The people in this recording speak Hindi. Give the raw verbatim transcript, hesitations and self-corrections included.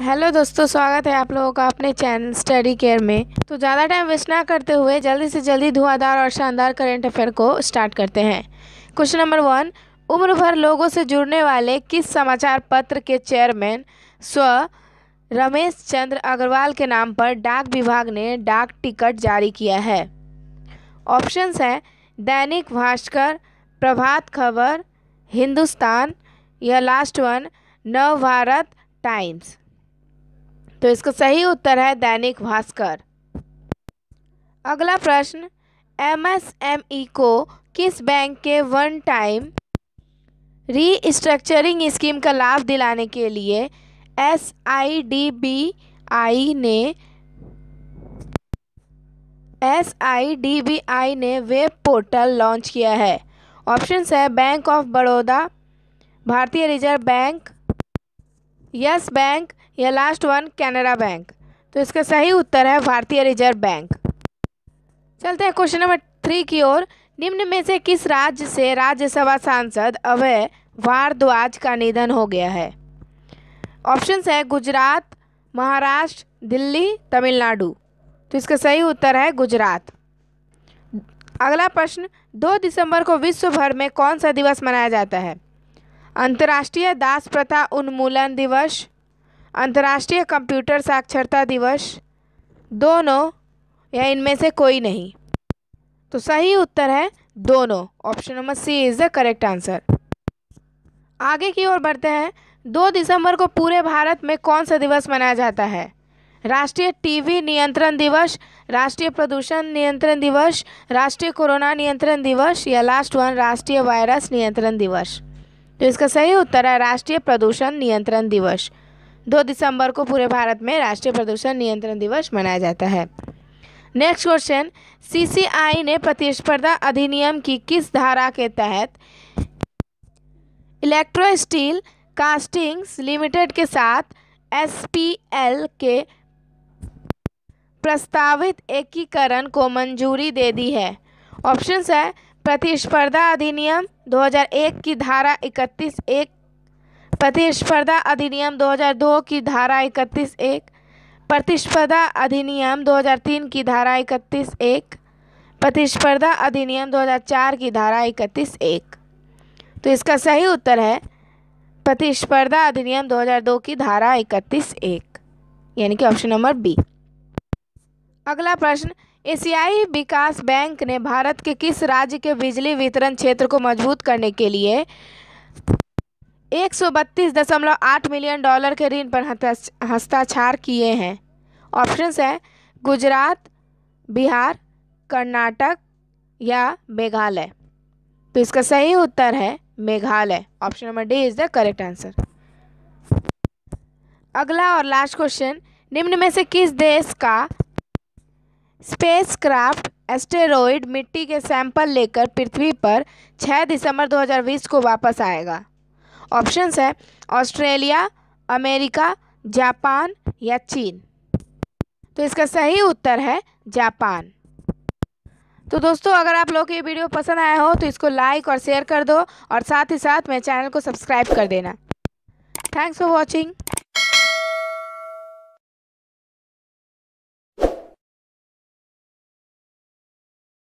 हेलो दोस्तों, स्वागत है आप लोगों का अपने चैनल स्टडी केयर में। तो ज़्यादा टाइम वेस्ट ना करते हुए जल्दी से जल्दी धुआंधार और शानदार करंट अफेयर को स्टार्ट करते हैं। क्वेश्चन नंबर वन, उम्र भर लोगों से जुड़ने वाले किस समाचार पत्र के चेयरमैन स्व रमेश चंद्र अग्रवाल के नाम पर डाक विभाग ने डाक टिकट जारी किया है? ऑप्शंस हैं दैनिक भास्कर, प्रभात खबर, हिंदुस्तान या लास्ट वन नवभारत टाइम्स। तो इसका सही उत्तर है दैनिक भास्कर। अगला प्रश्न, एमएसएमई को किस बैंक के वन टाइम रीस्ट्रक्चरिंग स्कीम का लाभ दिलाने के लिए एसआईडीबीआई ने एसआईडीबीआई ने वेब पोर्टल लॉन्च किया है? ऑप्शंस है bank of Baroda, Bharatiya reserve bank, yes bank या लास्ट वन कैनरा बैंक। तो इसका सही उत्तर है भारतीय रिजर्व बैंक। चलते हैं क्वेश्चन नंबर थ्री की ओर। निम्न में से किस राज्य से राज्यसभा सांसद अभय भारद्वाज का निधन हो गया है? ऑप्शंस है गुजरात, महाराष्ट्र, दिल्ली, तमिलनाडु। तो इसका सही उत्तर है गुजरात। अगला प्रश्न, दो दिसंबर को विश्व भर में कौन सा दिवस मनाया जाता है? अंतर्राष्ट्रीय दास प्रथा उन्मूलन दिवस, अंतर्राष्ट्रीय कंप्यूटर साक्षरता दिवस, दोनों या इनमें से कोई नहीं। तो सही उत्तर है दोनों। Option number C is the correct answer. आगे की ओर बढ़ते हैं। दो दिसंबर को पूरे भारत में कौन सा दिवस मनाया जाता है? राष्ट्रीय टीबी नियंत्रण दिवस, राष्ट्रीय प्रदूषण नियंत्रण दिवस, राष्ट्रीय कोरोना नियंत्रण दिवस या लास्ट वन राष्ट्रीय वायरस नियंत्रण दिवस। तो इसका सही उत्तर है राष्ट्रीय प्रदूषण नियंत्रण दिवस। दो दिसंबर को पूरे भारत में राष्ट्रीय प्रदूषण नियंत्रण दिवस मनाया जाता है। नेक्स्ट क्वेश्चन, सीसीआई ने प्रतिस्पर्धा अधिनियम की किस धारा के तहत इलेक्ट्रो स्टील कास्टिंग्स लिमिटेड के साथ एसपीएल के प्रस्तावित एकीकरण को मंजूरी दे दी है? ऑप्शंस है प्रतिस्पर्धा अधिनियम दो हज़ार एक की धारा इकतीस एक, प्रतिस्पर्धा अधिनियम दो हज़ार दो की धारा इकतीस एक, प्रतिस्पर्धा अधिनियम दो हज़ार तीन की धारा इकतीस एक, प्रतिस्पर्धा अधिनियम दो हज़ार चार की धारा इकतीस एक। तो इसका सही उत्तर है प्रतिस्पर्धा अधिनियम दो हज़ार दो की धारा इकतीस एक, यानी कि ऑप्शन नंबर बी। अगला प्रश्न, एशियाई विकास बैंक ने भारत के किस राज्य के बिजली वितरण क्षेत्र को मजबूत करने के लिए एक सौ बत्तीस दशमलव आठ मिलियन डॉलर के ऋण पर हस्ताक्षर किए हैं? ऑप्शंस है गुजरात, बिहार, कर्नाटक या मेघालय। तो इसका सही उत्तर है Meghalaya. Option number D is the correct answer. अगला और लास्ट क्वेश्चन, निम्न में से किस देश का स्पेसक्राफ्ट एस्टेरॉयड मिट्टी के सैंपल लेकर पृथ्वी पर छह दिसंबर दो हज़ार बीस को वापस आएगा? ऑप्शंस है ऑस्ट्रेलिया, अमेरिका, जापान या चीन। तो इसका सही उत्तर है जापान। तो दोस्तों, अगर आप लोग को ये वीडियो पसंद आया हो तो इसको लाइक और शेयर कर दो और साथ ही साथ मेरे चैनल को सब्सक्राइब कर देना। Thanks for watching.